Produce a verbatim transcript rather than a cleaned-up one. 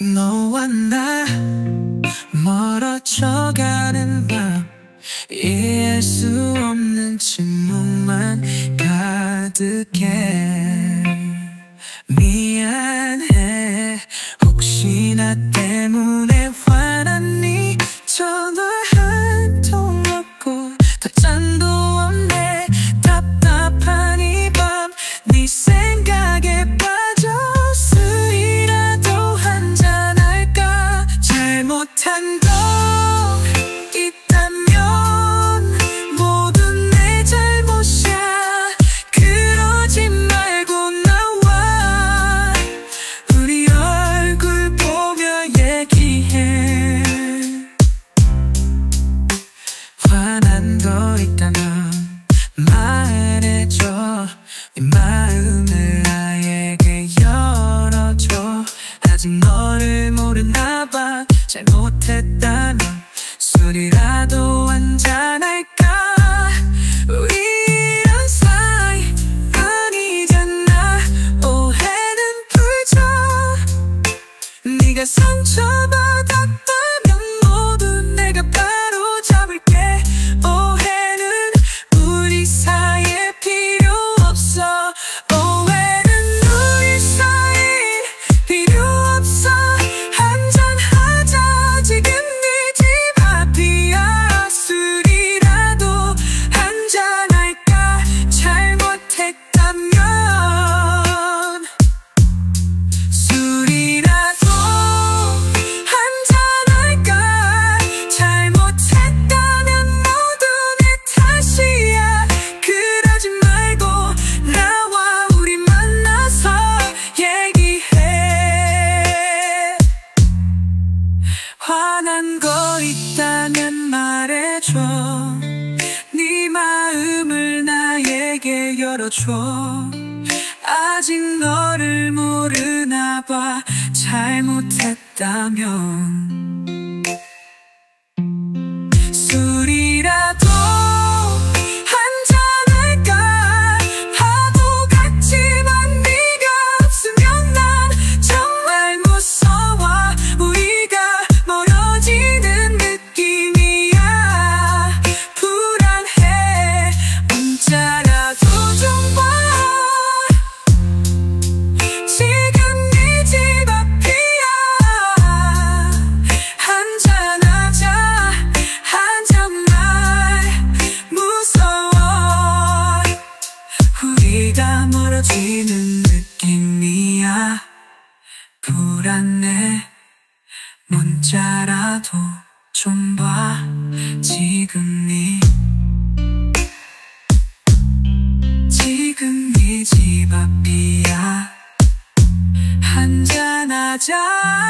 너와 나 멀어져가는 밤, 이해할 수 없는 침묵만 가득해. 미안해, 혹시 나 때문에 화났니? 전화 한 통 없고 답장도 없네. 답답한 이 밤 네 생각에 빠져 술이라도 한잔할까? 잘못한 거 있다면 모두 내 잘못이야. 그러지 말고 나와 우리 얼굴 보며 얘기해. 화난 거 있다면 말해줘. 네 마음을 나에게 열어줘. 아직 너를 모르나 봐. 잘못했다면 술이라도 한잔할까? 우리 이런 사이 아니잖아. 오해는 풀자. 네가 상처받았다면 모두 내가 바로 잡을게. 오해는 우리 사이에 필요 없어. 오해는 우리 사이 필요 없어. 한잔하자. 지금 네 집 앞이야. 술이라도 한잔할까? 잘못했다면 술이라도 한잔할까? 잘못했다면 모두 내 탓이야. 그러지 말고 나와 우리 만나서 얘기해. 화난 거 있다면 말해줘. 네 마음을 나에게 열어줘. 아직 너를 모르나 봐. 잘못했다면 술이라도 한잔할까? 파도 같지만 네가 없으면 난 정말 무서워. 우리가 멀어지는 느낌이야. 불안해. 문자라도 좀 봐. 지금 네 집 앞이야. 한잔하자. 한 정말 무서워. 우리가 멀어지는 느낌이야. 불안해. 문자라도 좀 봐. 지금 네 지금 네 집 앞이야. 한잔하자.